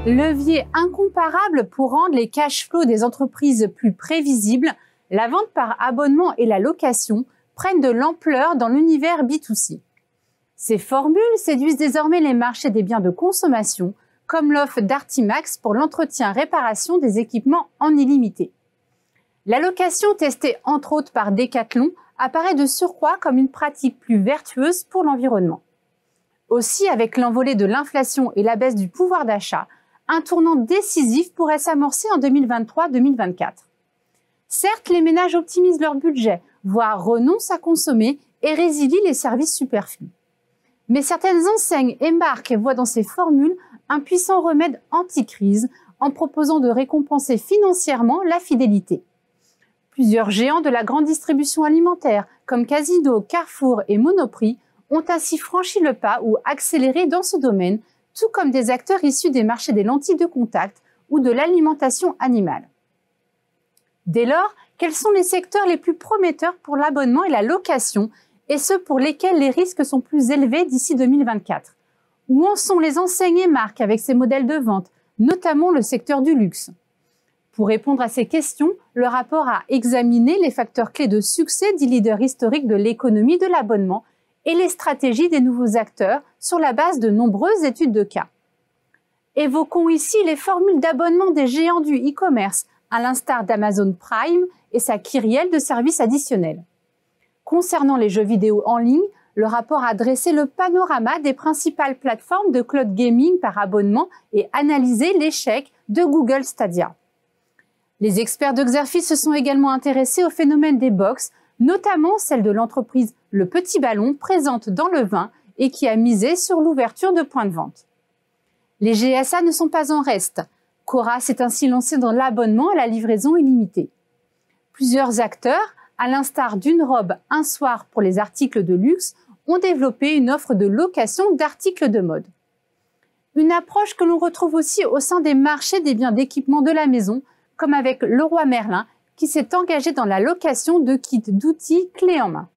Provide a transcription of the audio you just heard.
Levier incomparable pour rendre les cash flows des entreprises plus prévisibles, la vente par abonnement et la location prennent de l'ampleur dans l'univers B2C. Ces formules séduisent désormais les marchés des biens de consommation, comme l'offre d'Artimax pour l'entretien-réparation des équipements en illimité. La location testée entre autres par Decathlon apparaît de surcroît comme une pratique plus vertueuse pour l'environnement. Aussi, avec l'envolée de l'inflation et la baisse du pouvoir d'achat, un tournant décisif pourrait s'amorcer en 2023-2024. Certes, les ménages optimisent leur budget, voire renoncent à consommer et résilient les services superflus. Mais certaines enseignes et marques voient dans ces formules un puissant remède anti-crise en proposant de récompenser financièrement la fidélité. Plusieurs géants de la grande distribution alimentaire, comme Casino, Carrefour et Monoprix, ont ainsi franchi le pas ou accéléré dans ce domaine, tout comme des acteurs issus des marchés des lentilles de contact ou de l'alimentation animale. Dès lors, quels sont les secteurs les plus prometteurs pour l'abonnement et la location et ceux pour lesquels les risques sont plus élevés d'ici 2024? Où en sont les enseignes et marques avec ces modèles de vente, notamment le secteur du luxe? Pour répondre à ces questions, le rapport a examiné les facteurs clés de succès des leaders historiques de l'économie de l'abonnement et les stratégies des nouveaux acteurs sur la base de nombreuses études de cas. Évoquons ici les formules d'abonnement des géants du e-commerce, à l'instar d'Amazon Prime et sa kyrielle de services additionnels. Concernant les jeux vidéo en ligne, le rapport a dressé le panorama des principales plateformes de cloud gaming par abonnement et analysé l'échec de Google Stadia. Les experts de Xerfi se sont également intéressés au phénomène des box, notamment celle de l'entreprise Le Petit Ballon, présente dans le vin et qui a misé sur l'ouverture de points de vente. Les GSA ne sont pas en reste. Cora s'est ainsi lancé dans l'abonnement à la livraison illimitée. Plusieurs acteurs, à l'instar d'une robe un soir pour les articles de luxe, ont développé une offre de location d'articles de mode. Une approche que l'on retrouve aussi au sein des marchés des biens d'équipement de la maison, comme avec Leroy Merlin, qui s'est engagé dans la location de kits d'outils clés en main.